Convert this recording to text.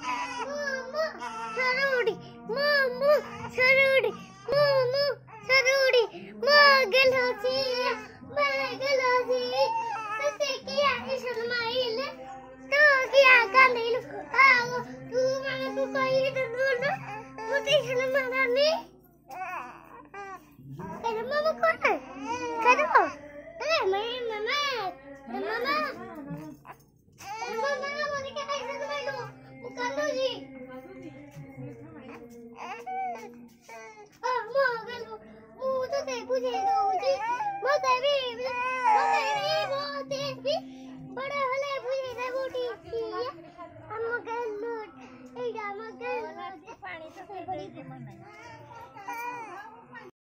Momo sarudi, momo sarudi, momo sarudi. Magalasi. Sese kia Ismail. Tu kia kandil. Aku tu mana tu kaya tu dulu. Putih selama ni. Kalau mama kau, kalau, mama. मुझे